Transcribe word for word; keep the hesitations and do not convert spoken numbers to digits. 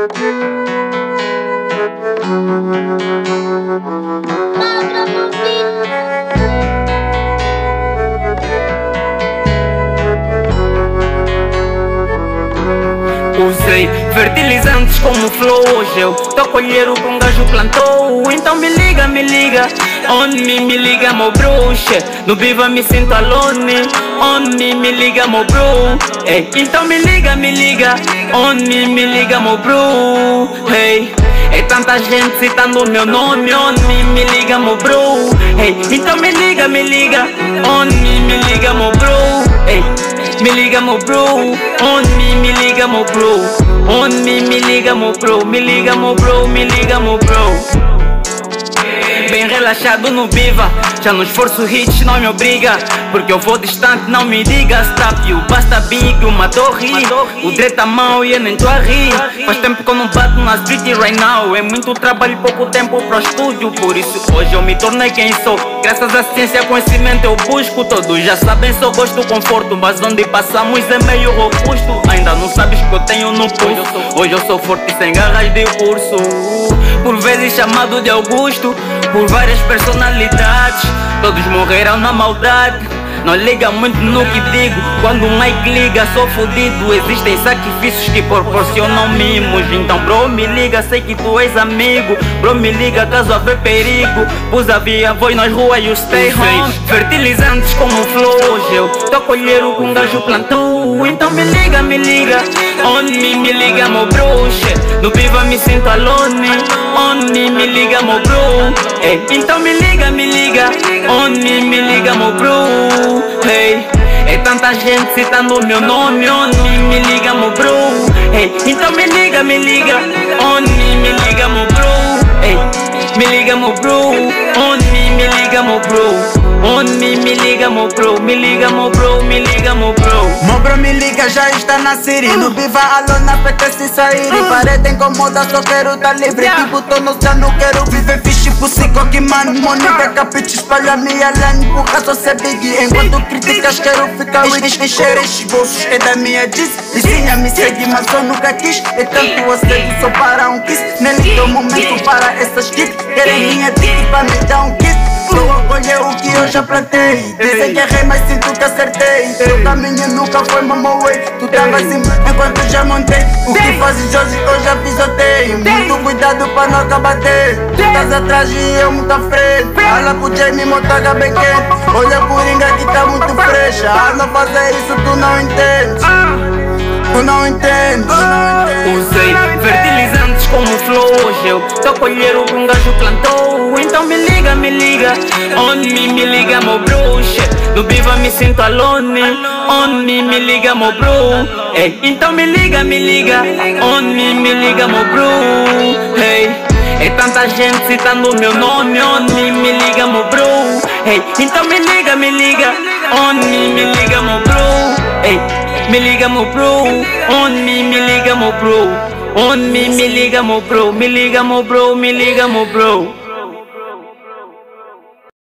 Usei fertilizantes como flores, eu tô colher o que um gajo plantou. Então me liga, me liga, on me, me liga meu bruxa. No Viva me sinto alone, on me, me liga meu bro. Hey, então me liga, me liga, on me, me liga meu bro. Hey, é tanta gente citando meu nome, on me, me liga meu bro. Hey, então me liga, me liga, on me, me liga meu bro. Hey, me liga meu bro, on me, me liga meu bro. On me, me liga meu bro, me liga meu bro, me liga meu bro. Bem relaxado no Viva, já no esforço hits não me obriga. Porque eu vou distante, não me diga stop you. Basta big, uma torre, o direito à mão e eu nem tô a rir. Faz tempo que eu não bato na street right now. É muito trabalho e pouco tempo pro estúdio. Por isso hoje eu me tornei quem sou. Graças à ciência e conhecimento eu busco. Todos já sabem, só gosto do conforto. Mas onde passamos é meio robusto. Ainda não sabes que eu tenho no pulso. Hoje eu sou forte sem garras de urso. Por vezes chamado de Augusto, por várias personalidades. Todos morreram na maldade. Não liga muito no que digo. Quando o mic liga sou fodido. Existem sacrifícios que proporcionam mimos. Então bro me liga, sei que tu és amigo. Bro me liga caso haver perigo. Pus a via voz nas ruas e o stay home. Fertilizantes como flores, eu tô colher o que um gajo plantou. Então me liga, me liga, on me, me liga meu bruxa. No Viva me sinto alone, on me, me liga meu bro. Hey, então me liga, me liga, on me, me liga meu bro. Hey, é tanta gente citando meu nome, on me, me liga meu bro. Hey, então me liga, me liga, on me, me liga meu bro. Hey, me liga meu bro, on me, me liga meu bro. On me, me liga meu bro, me liga meu bro, me liga meu bro. Meu bro me liga, já está na Siri. No Viva alone, apetece sair. Parede incomoda, só quero tá livre. Tipo, tô no já não quero viver fixe por cinco que mano. Mônica Capite espalha minha line, porra só ser big. Enquanto críticas quero ficar with encher estes bolsos é da minha diz. Vizinha me segue, mas eu nunca quis. É tanto assédio só para um kiss. Nem deu momento para essas kicks. Querem minha dick pra me dar um kiss. Estou a colher o que eu já plantei. Dizem que errei, mas sinto que acertei. Teu caminho nunca foi my way. Tu tava assim enquanto já montei. O que fazes hoje eu já pisotei. Muito cuidado pra não acabar ter. Tu estás atrás e eu muito à frente. Fala pro Jamie, motaga bem quente. Olha a coringa que tá muito fresca. A não fazer isso tu não entendes. Tu não entendes. Usei fertilizantes como flores, eu tô colher o que um gajo plantou. Então me liga, me liga, on me, me liga meu bruxa. No Viva me sinto alone, on me, me liga meu bro. Hey, então me liga, me liga, on me, me liga meu bro. Hey, é tanta gente citando meu nome, on me, me liga meu bro. Hey, então me liga, me liga, on me, me liga meu bro. Hey, me liga meu bro, on me, me liga meu bro. On me, me liga meu bro, me liga meu bro, me liga meu bro.